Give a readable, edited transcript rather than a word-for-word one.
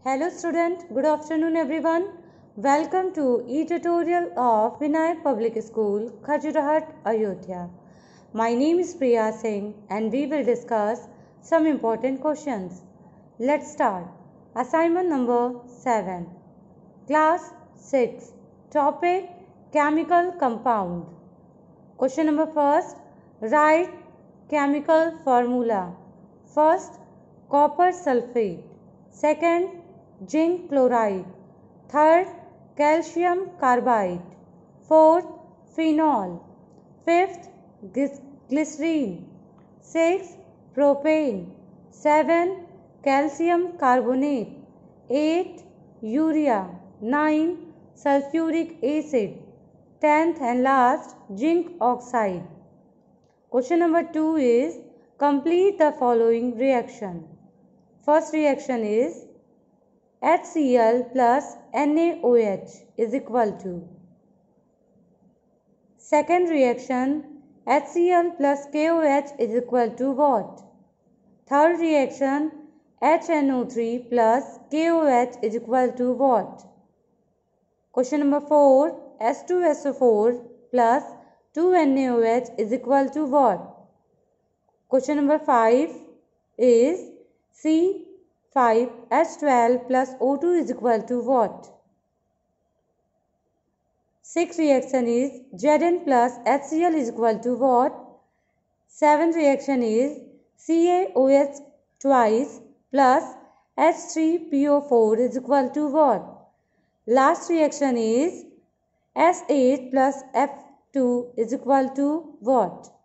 Hello student, good afternoon everyone. Welcome to e-tutorial of Vinayak Public School, Khajurahat, Ayodhya. My name is Priya Singh and we will discuss some important questions. Let's start. Assignment number 7. Class 6. Topic Chemical Compound. Question number first. Write chemical formula. First, copper sulfate. Second, zinc chloride. Third, calcium carbide. Fourth, phenol. Fifth, glycerine. Sixth, propane. 7, calcium carbonate. 8, urea. 9, sulfuric acid. 10th and last, zinc oxide. Question number 2 is complete the following reaction. First reaction is HCl plus NaOH is equal to. Second reaction HCl plus KOH is equal to what? Third reaction HNO3 plus KOH is equal to what? Question number 4 H2SO4 plus 2NaOH is equal to what? Question number 5 is C5H12 plus O2 is equal to what? Sixth reaction is Zn plus HCl is equal to what? Seventh reaction is CaOH twice plus H3PO4 is equal to what? Last reaction is S8 plus F2 is equal to what?